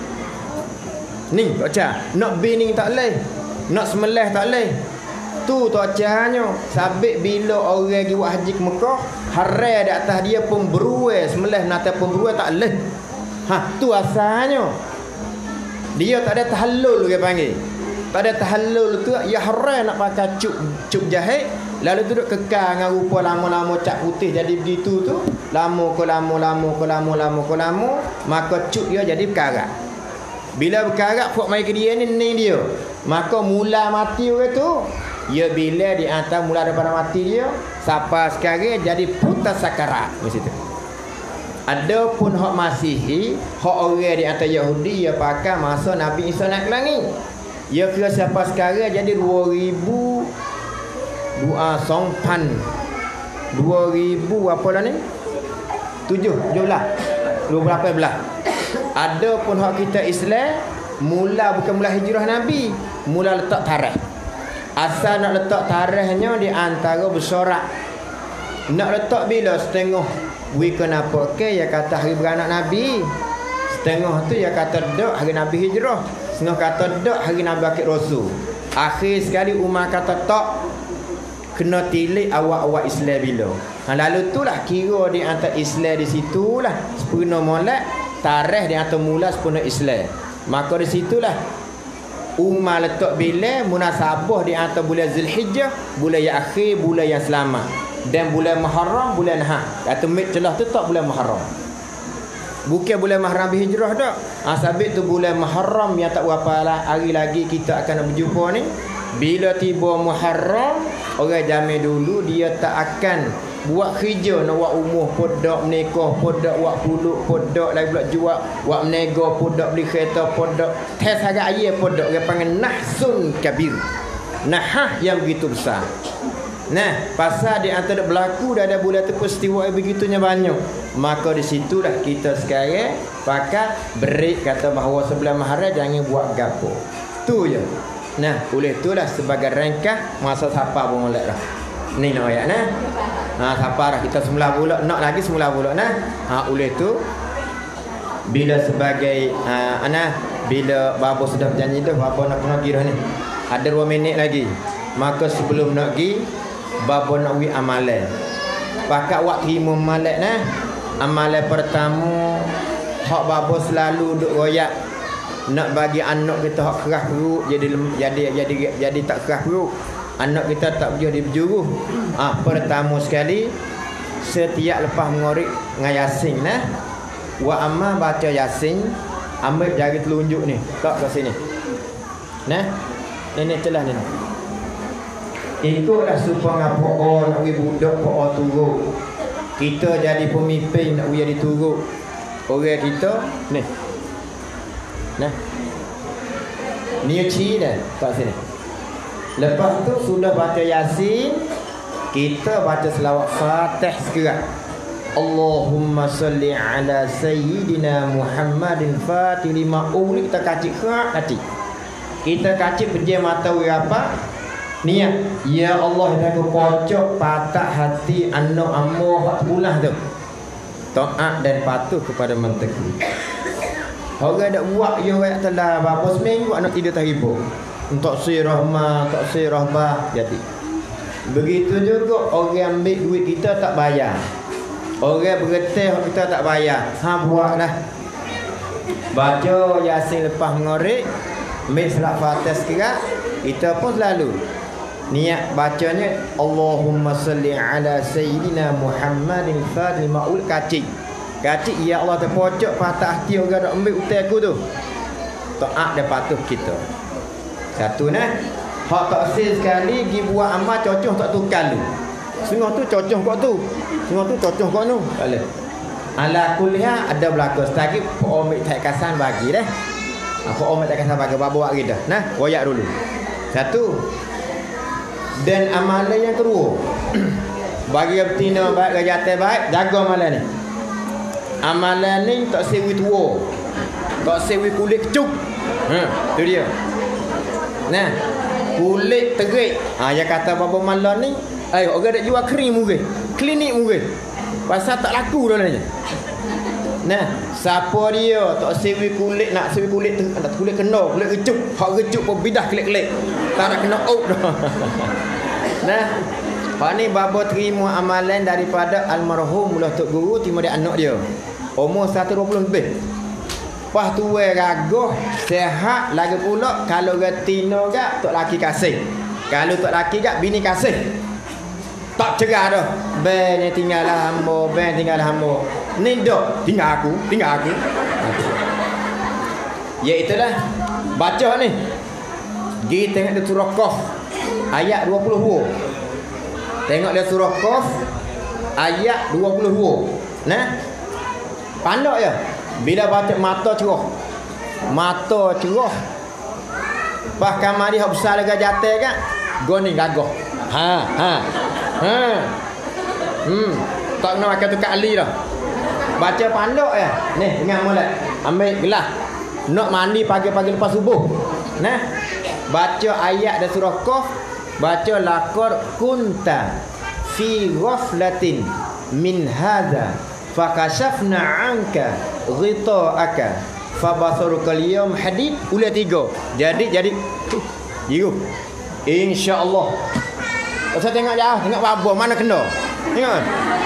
Ni tak ca. Nak bining tak leh. Nak semelih tak leh. Tu tak cahnya. Sabit bila orang pergi buat haji ke Mekah, haram di atas dia pemberuai, semelih nata pemberuai tak leh. Tu asalnya. Dia tak ada tahallul dia panggil. Tak ada tahallul tu, ya haram nak pakai cuk jahit. Lalu duduk kekal dengan rupa lama-lama cat putih jadi begitu tu. Lama, maka cuk dia jadi berkarat. Bila berkarat, buat mai ke dia ni dia. Maka mula mati orang tu. Ya bila di antara mula daripada mati dia, sampai sekarang jadi Putar Sakarat di situ. Adapun hak Masihi, hak orang di antara Yahudi dia pakai masa Nabi Isa naik ke langit. Ya kira siapa sekarang jadi 2000 apa lah ni? 18. Ada pun hak kita Islam bukan mula hijrah Nabi, mula letak tarikh. Asal nak letak tarikhnya di antara bersorak. Nak letak bila setengah weekend apa ke ya kata hari beranak Nabi. Setengah tu ya kata dak hari Nabi hijrah. Setengah kata dak hari Nabi akhir Rasul. Akhir sekali Umar kata tak, kena tilik awak-awak Islam bila. Lalu itulah kira di antara Islam di situlah sempurna molek tarikh di antara mula sempurna Islam. Maka di situlah Umar letak bila munasabah di antara bulan Zulhijjah, bulan yang akhir, bulan yang selamat. Dan bulan Muharram bulan kata mid celah tu tak bulan Muharram. Bukan bulan Muharram berhijrah dak. Sabit tu bulan Muharram yang tak berapa hari lagi kita akan berjumpa ni. Bila tiba Muharram, orang zaman dulu dia tak akan buat kerja nak buat umur podak menikah, podak buat puluk, podak lagi pula jual, buat menega, podak beli kereta, podak tes agak air podak dia panggil nahsun kabir. Nahah yang begitu besar. Nah, pasal di antara berlaku dah ada bulan tu peristiwa yang begitunya banyak. Maka di situlah kita sekarang pakat berik kata bahawa sebelah Muharram jangan buat gapo. Tu je. Nah, oleh itulah sebagai rangkah masa siapa pun molek dah. Ni nak ayat nah. Siapa dah kita semula pula nak lagi semula pula nah. Oleh tu bila sebagai bila bapa sudah berjanji dah bapa nak pergi dah ni. Ada 2 minit lagi. Maka sebelum nak pergi bapa nak buat amalan. Pakat wak terima amalan nah. Amalan pertama hak bapa selalu duk royak nak bagi anak kita hak keras perut jadi tak keras perut. Anak kita tak boleh berjuruh. Pertama sekali setiap lepas mengorek dengan Yasin nah. Wa amma baca Yasin, ambil jari telunjuk ni, tak ke sini. Nah. Ini telah ni. Ikutlah supaya po'o nak budak po'o turut. Kita jadi pemimpin nak jadi turut. Orang kita ni. Nah. Ni ci dah kat sini. Lepas tu sudah baca Yasin, kita baca selawat Fatih segera. Allahumma salli ala sayyidina Muhammadin Fatih lima kita kacik kerak hati. Kita kacik pejam mata apa? Niat, ya Allah dah aku pocok patah hati anak ammo hak bulah tu. Taat dan patuh kepada menteri. Orang dak buat yo ayat telah berapa seminggu anak tidur terhibur. Untuk sirah ma, tak sirah bah jadi. Begitu juga orang ambil duit kita tak bayar. Orang bergetih kita tak bayar. Buatlah. Baca Yasin lepas ngorek, ambil salat Fatih sekira, kita pun selalu niat bacanya Allahumma salli ala sayyidina Muhammadin Fatih ma'ul kacik. Kacik ya Allah terpojok patah hati orang nak ambil utai aku tu. Taat dan patuh kita. Satu nah. Hak tak sil sekali pergi buat amal cocok tak tukar lu. Setengah tu cocok kau tu. Setengah tu cocok kau nu. Tak boleh. Ala kuliah ada berlaku. Setagi Pak tak kasan bagi dah. Pak tak kasan bagi bawa lagi dah. Nah, royak dulu. Satu. Dan amalan yang kedua. Bagi betina baik, gajah baik, jaga amalan ni. Amalan ni tak sewi tua. Tak sewi kulit kecup. Tu dia. Nah, kulit terik. Yang kata bapa malam ni, orang dak jual krim murah. Klinik murah. Pasal tak laku dah ni. Nah, siapa dia tak sewi kulit nak sewi kulit tak kulit kena, kulit kecup. Hak kecup pun bidah kelik-kelik. Tak nak kena out dah. Nah, hak ni bapa terima amalan daripada almarhum Mullah Tok Guru timur dia anak dia. Umur 120 lebih. Pas tua gagah, sehat lagi pula kalau retina gak tok laki kasih. Kalau tok laki gak bini kasih. Tak cerah dah. Ben yang tinggallah hamba, ben tinggallah hamba. Ni dak tinggal aku. Ya itulah. Baca ni. Gi tengok dia surah Qaf ayat 22. Tengok dia surah Qaf ayat 22. Nah. Pandai ya. Bila baca mata cerah. Pas kamari hak besar lega jatuh kan. Goni gagah. Tak nak makan tu kat Ali dah. Baca pandok ya. Ni dengar molek. Ambil gelas. Nak mandi pagi-pagi lepas subuh. Nah. Baca ayat dan surah Qaf. Baca laqad kunta fi ghaflatin min hadza fakashafna 'anka ghita'aka fabasaruka al-yawm hadid. Ulah 3. Jadi jiru. Insya-Allah. Saya tengok jauh, tengok babo mana kena. Tengok.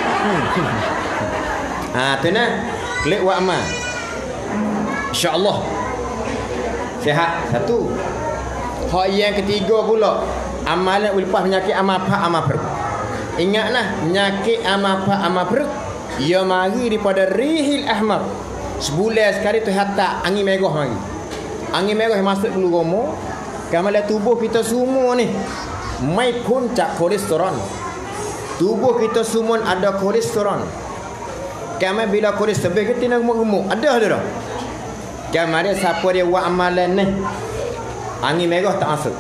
Tu nah. Klik wa amal. Insya-Allah. Sihat. Satu. Hak yang ketiga pula, amalan lepas penyakit amal perut. Ingatlah penyakit ama perut ia mari daripada rihil ahmar. Sebulan sekali tu hatta angin merah mari. Angin merah masuk dulu romo. Kamalah tubuh kita semua ni mai puncak kolesterol. Tubuh kita semua ada kolesterol. Kamal bila kolesterol kita nak gemuk-gemuk. Ada dah. Kamal dia siapa dia buat amalan ni angin merah tak masuk.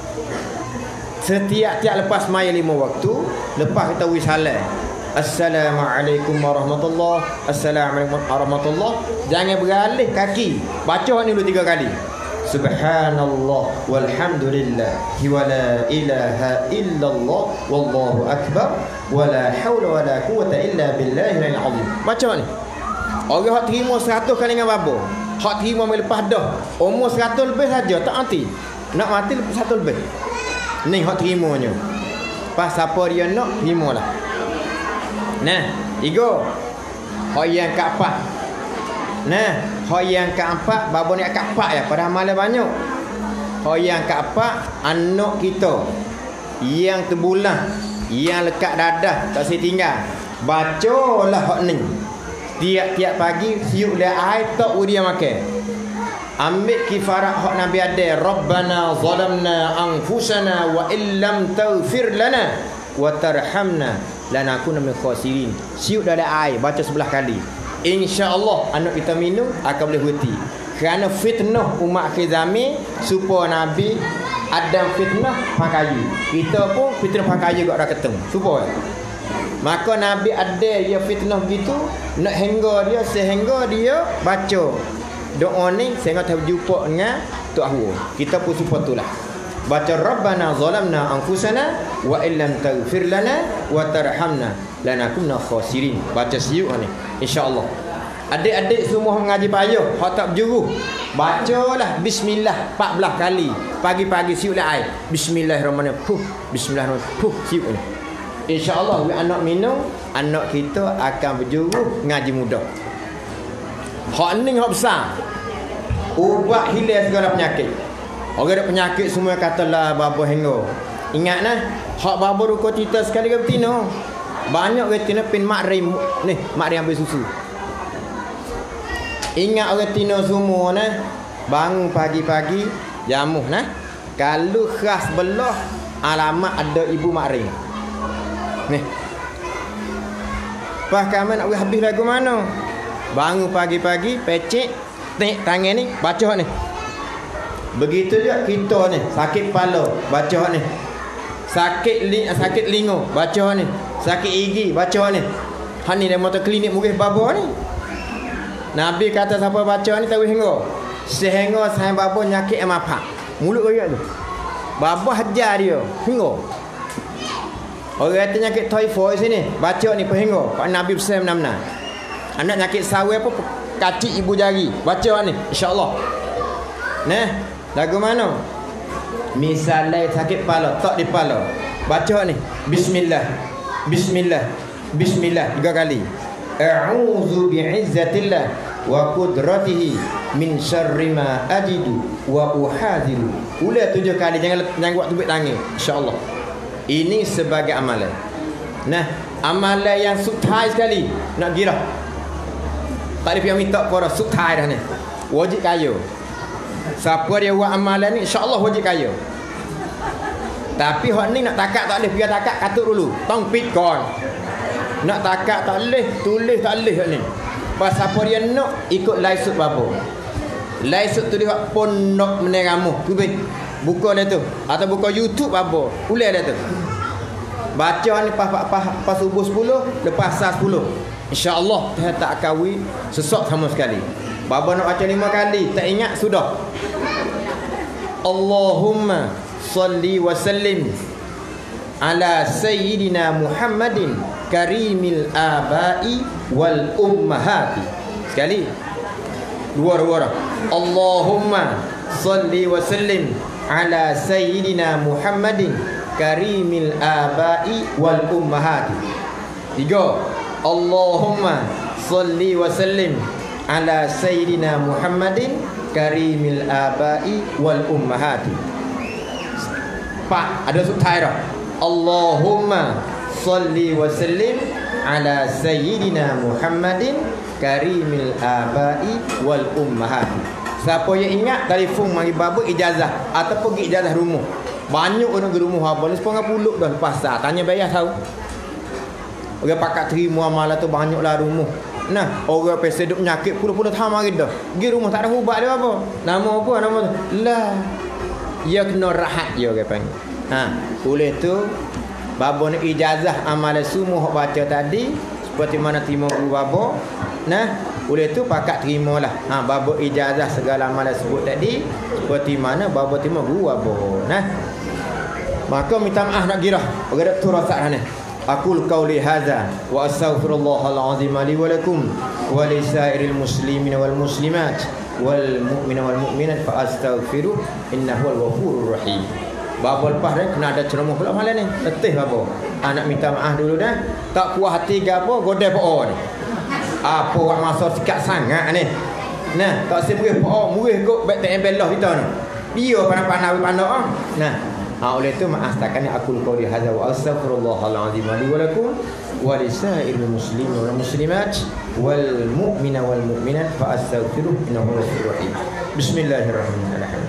Setiap lepas maya 5 waktu, lepas kita wisalah. Assalamualaikum warahmatullahi. Assalamualaikum warahmatullahi. Jangan beralih kaki. Baca ni dulu 3 kali. Subhanallah walhamdulillah wa la ilaha illallah wallahu akbar wa la hawla wa la quwwata illa billahil azim. Baca ni. Orang hak terima 100 kali dengan babo. Hak terima lepas dah. Umur 100 lebih saja tak mati. Nak mati 100 lebih. Ni hak terimanya. Pas siapa dia nak terimalah. Nah, igo. Hak yang keempat. Nah, hak yang keempat babo ni keempat ya, pada amalan banyak. Hak yang keempat anak kita yang terbulan, yang lekat dadah tak saya tinggal. Bacalah hak ni. Tiap-tiap pagi siuk dia air tak dia makan. Ambil kifarat hak Nabi ada. Rabbana zalamna anfusana wa illam taghfir lana wa tarhamna lanakuna minal khasirin. Siuk dalam air baca 11 kali. InsyaAllah anak kita minum akan boleh berhenti. Kerana fitnah umat akhir zaman supaya Nabi Adam fitnah pakayu. Kita pun fitnah pakayu kat dah ketemu. Supaya maka Nabi ada dia fitnah begitu nak hingga dia sehingga dia baca doa ni sehingga terjumpa dengan Tok Ahwa. Kita pun supaya itulah. Baca Rabbana zalamna anfusana wa illam taghfir lana wa tarhamna lanakunna khasirin. Baca siuk ni insya-Allah. Adik-adik semua mengaji payah, hak tak berjuru. Bacalah bismillah 14 kali. Pagi-pagi siuk lah air. Bismillahirrahmanirrahim. Bismillahirrahmanirrahim. Siuk ni. InsyaAllah anak minum, anak kita akan berjuru ngaji muda. Hak ni hak besar. Ubat hilang segala penyakit. Orang ada penyakit semua katalah babo henggo. Ingatlah, hak babo ruko cerita sekali ke betina. Banyak betina pin mak rim ni, mak rim ambil susu. Ingat orang Tino semua nah, bangun pagi-pagi jamuh nah. Kalau khas belah alamat ada ibu mak rim. Ni. Pas kamu nak habis lagu mana? Bangun pagi-pagi, pecik, tek tangan ni, baca ni. Begitu juga kita ni, sakit kepala, baca ni. Sakit lingo, baca ni. Sakit gigi, baca ni. Han ni dia motor klinik murih babo ni. Nabi kata siapa baca ni tahu hingga. Sehingga saya babo nyakit emapa. Mulut royak tu. Babo hajar dia, hingga. Orang kata nyakit typhoid sini, baca ni pehingga. Pak Nabi pesan mana-mana. Anak nyakit sawi apa kacik ibu jari, baca ni insya-Allah. Nah, lagu mana? Misalnya sakit kepala, tak di kepala. Baca ni. Bismillah. Bismillah. Bismillah 3 kali. A'udzu bi'izzatillah wa qudratihi min syarri ma ajidu wa uhadiru. Ulah 7 kali, jangan buat tubik tangan insya-Allah. Ini sebagai amalan. Nah, amalan yang suthai sekali nak gira. Tak ada pihak minta kepada suthai dah ni. Wajib kaya. Siapa dia buat amalan ni insya-Allah wajib kaya. Tapi hak ni nak takat tak boleh, biar takat katuk dulu. Tong pitcon. Nak takat tak boleh, tulis tak boleh hak ni. Pas siapa dia nak ikut laisut bapa. Laisut tu dia pondok meneramu. Tu buka dia tu atau buka YouTube apa. Ulai dia tu. Baca ni pas subuh 10, lepas asar 10. InsyaAllah dia tak kawi sesak sama sekali. Baba nak baca 5 kali, tak ingat sudah. Allahumma salli wa sallim ala sayyidina Muhammadin karimil abai wal ummahati. Sekali. Dua. Allahumma salli wa sallim ala sayyidina Muhammadin karimil abai wal ummahati. 3. Allahumma salli wa sallim ala sayyidina Muhammadin karimil abai wal ummahati. 4. Ada subtitle. Allahumma Salli wa sallim ala sayyidina Muhammadin karimil abai wal ummahat. Siapa yang ingat telefon mari baba ijazah ataupun pergi ijazah rumah. Banyak orang pergi rumah abang ni 10 dah lepas tanya bayar tahu. Orang pakat terima amalan tu banyaklah rumah. Nah, orang pesen duk penyakit puluh-puluh tahun mari dah. Pergi rumah tak ada ubat dia apa. Nama apa nama tu? Lah. Ya kena rahat dia orang panggil. Oleh tu baba ni ijazah amalan semua hok baca tadi seperti mana terima guru baba. Nah, oleh tu pakat terimalah. Baba ijazah segala amalan sebut tadi seperti mana baba terima guru baba. Nah. Maka minta maaf nak girah. Orang dak tu rasa ni. Aqul qauli hadza wa astaghfirullahal azim li wa lakum wa li sairil muslimin wal muslimat wal mu'mina wal mu'minat fa astaghfiru innahu al ghafurur rahim. Bapa lepas dah kena ada ceramah pula malam ni. Letih bapa. Anak minta maaf dulu dah. Tak puas hati ke apa godeh po ni. Apa buat masa sikat sangat ni. Nah, tak semurih po murih kok baik tak embelah kita ni. Dia pandai-pandai pandai. Nah, oleh itu maaf takkan aku qauli hadza wa astaghfirullahal azim li wa lakum wa lisairil muslimin wal muslimat wal mu'mina wal mu'minat fa astaghfiruh innahu ghafurur rahim. Bismillahirrahmanirrahim.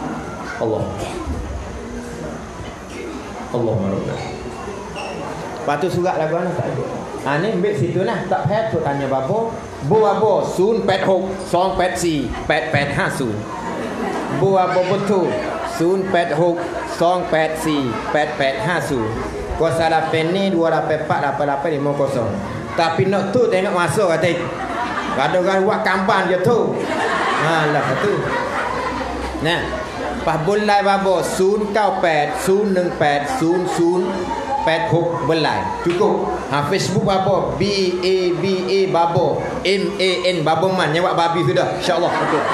Allahumma rabbana. Patu surat lagu mana tak ada. Ni ambil situ nah tak payah tu tanya bapa. Bo bapa 086 284 850. Bo bapa betul 086 284 850. Kuasa 8 ni 284 8850. Tapi nak tu tengok masa kata. Kadang-kadang buat kampan je tu. Lah tu. Nah. Pas bulai babo 098 018 0086 bulai. Cukup. Facebook babo BABA babo MAN babo man nyawa babi sudah. Insya-Allah betul.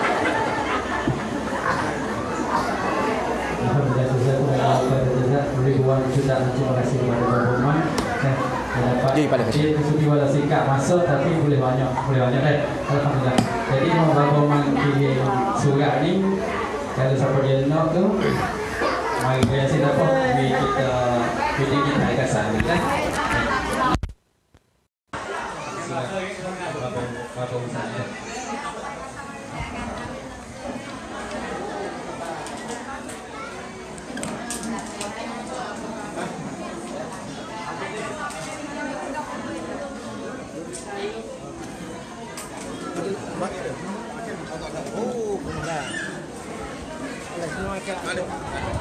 Terima kasih kepada Bapak Man. Jadi sudi wala singkat masa tapi boleh banyak alhamdulillah. Jadi Bapak Man kirim surat ni kalau siapa dia nak tu mari biasa dapat video kita dekat sana kan. Bapak sana. Oh, benar. Ada.